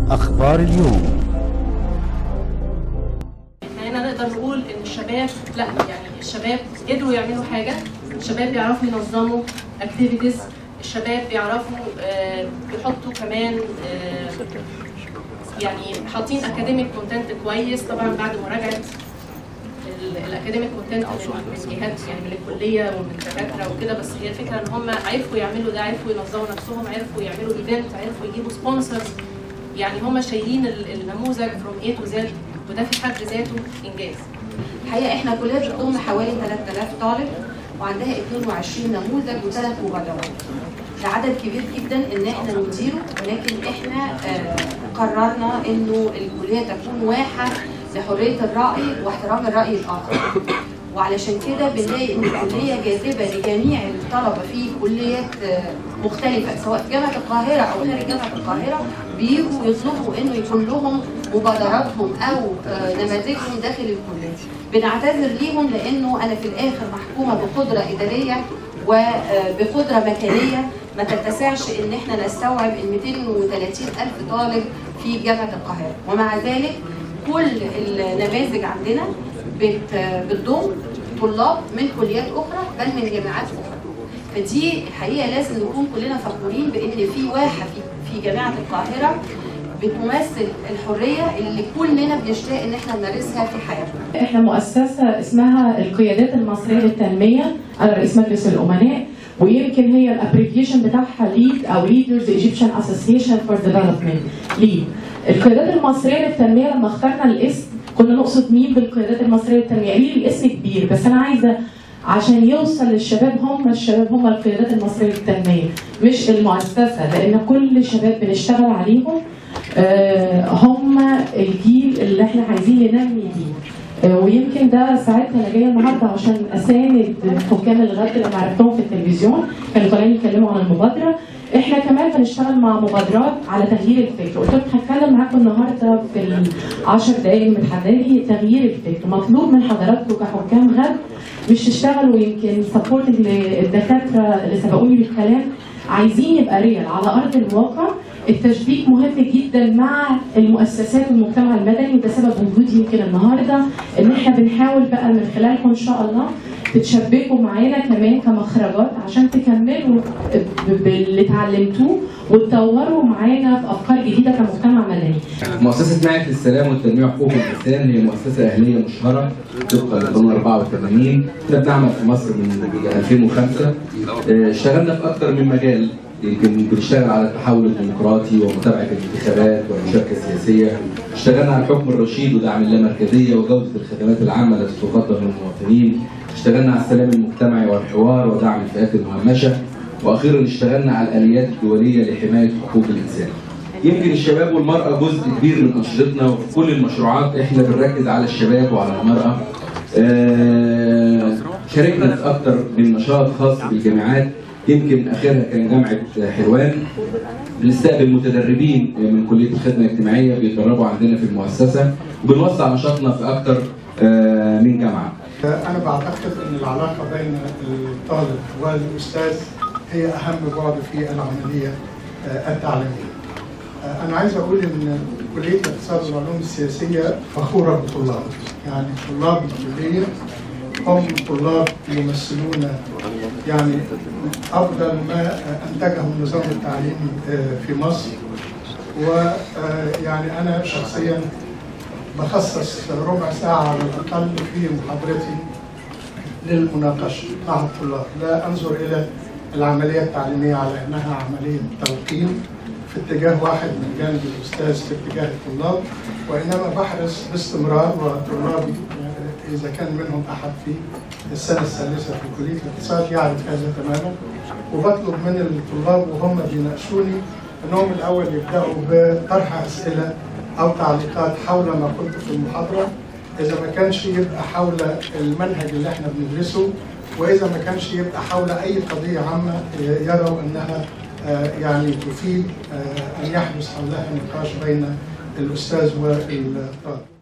أخبار اليوم. يعني نقدر نقول ان الشباب يعني الشباب قدروا يعملوا حاجه، الشباب بيعرفوا ينظموا اكتيفيتيز، الشباب بيعرفوا يحطوا كمان يعني حاطين اكاديميك كونتنت كويس طبعا بعد مراجعه الاكاديميك كونتنت من جهات يعني من الكليه ومن الدكاتره وكده. بس هي الفكره ان هم عرفوا يعملوا ده، عرفوا ينظموا نفسهم، عرفوا يعملوا ايفنت، عرفوا يجيبوا سبونسرز. يعني هم شايلين النموذج فروم A to Z، وده في حد ذاته انجاز. الحقيقه احنا كليه بتضم حوالي 3000 طالب وعندها 22 نموذج وثلاث مبادرات. ده عدد كبير جدا ان احنا نديره، ولكن احنا قررنا انه الكليه تكون واحه لحريه الراي واحترام الراي الاخر. وعلشان كده بنلاقي ان الكليه جاذبه لجميع الطلبه في كليات مختلفه سواء في جامعه القاهره او خارج جامعه القاهره، بيجوا يطلبوا انه يكون لهم مبادراتهم او نماذجهم داخل الكليه. بنعتذر ليهم لانه انا في الاخر محكومه بقدره اداريه وبقدره مكانيه ما تتسعش ان احنا نستوعب ال 230,000 طالب في جامعه القاهره، ومع ذلك كل النماذج عندنا بتضم طلاب من كليات اخرى بل من جامعات اخرى. فدي الحقيقه لازم نكون كلنا فخورين بان في واحه في جامعه القاهره بتمثل الحريه اللي كلنا بنشتاق ان احنا نمارسها في حياتنا. احنا مؤسسه اسمها القيادات المصريه للتنميه، انا رئيس مجلس الامناء، ويمكن هي الابريفيشن بتاعها ليد او ليدرز ايجيبشن اسوسيشن فور ديفلوبمنت ليد. القيادات المصريه للتنميه لما اخترنا الاسم كنا نقصد مين بالقيادات المصريه للتنميه؟ ليه الاسم كبير، بس انا عايزه عشان يوصل للشباب، الشباب هم القيادات المصريه للتنميه مش المؤسسه، لان كل الشباب بنشتغل عليهم هم الجيل اللي احنا عايزين ننمي بيه. ويمكن ده ساعتها انا جايه النهارده عشان اساند حكام الغد لما عرفتهم في التلفزيون كانوا طالعين يتكلموا عن المبادره. احنا كمان بنشتغل مع مبادرات على تغيير الفكر، قلت لكم هتكلم معاكم النهارده في ال10 دقائق المتحدده تغيير الفكر. مطلوب من حضراتكم كحكام غد مش تشتغلوا يمكن سبورتنج للدكاتره اللي سبقوني بالكلام، عايزين يبقى ريال على ارض الواقع. التشبيك مهم جدا مع المؤسسات والمجتمع المدني، وده سبب وجودي يمكن النهارده ان احنا بنحاول بقى من خلالكم ان شاء الله تتشبكوا معانا كمان كمخرجات عشان تكملوا باللي اتعلمتوه وتطوروا معانا في افكار جديده كمجتمع مدني. مؤسسه معهد للسلام والتنميه وحقوق الانسان هي مؤسسه اهليه مشهره طبقا لقانون 84. احنا بنعمل في مصر من 2005. اشتغلنا في اكثر من مجال، يمكن بنشتغل على التحول الديمقراطي ومتابعه الانتخابات والمشاركه السياسيه، اشتغلنا على الحكم الرشيد ودعم اللامركزيه وجوده الخدمات العامه التي تقدم للمواطنين، اشتغلنا على السلام المجتمعي والحوار ودعم الفئات المهمشه، واخيرا اشتغلنا على الاليات الدوليه لحمايه حقوق الانسان. يمكن الشباب والمراه جزء كبير من انشطتنا، وفي كل المشروعات احنا بنركز على الشباب وعلى المراه. شاركنا في اكثر من نشاط خاص بالجامعات، يمكن اخرها كان جامعه حلوان. بنستقبل متدربين من كليه الخدمه الاجتماعيه بيتدربوا عندنا في المؤسسه، وبنوسع نشاطنا في اكثر من جامعه. أنا بعتقد أن العلاقة بين الطالب والأستاذ هي أهم بعد في العملية التعليمية. أنا عايز أقول أن كلية الاقتصاد والعلوم السياسية فخورة بطلاب، يعني طلاب الكلية هم طلاب يمثلون يعني أفضل ما أنتجه النظام التعليمي في مصر. ويعني أنا شخصياً بخصص ربع ساعة على الأقل في محاضرتي للمناقشة مع الطلاب، لا أنظر إلى العملية التعليمية على أنها عملية تلقين في اتجاه واحد من جانب الأستاذ في اتجاه الطلاب، وإنما بحرص باستمرار وطلابي إذا كان منهم أحد في السنة الثالثة في كلية الاقتصاد يعرف هذا تماما، وبطلب من الطلاب وهم بيناقشوني أنهم الأول يبدأوا بطرح أسئلة أو تعليقات حول ما قلت في المحاضرة، إذا ما كانش يبقى حول المنهج اللي احنا بندرسه، وإذا ما كانش يبقى حول أي قضية عامة يروا أنها يعني تفيد أن يحدث حولها نقاش بين الأستاذ والطالب.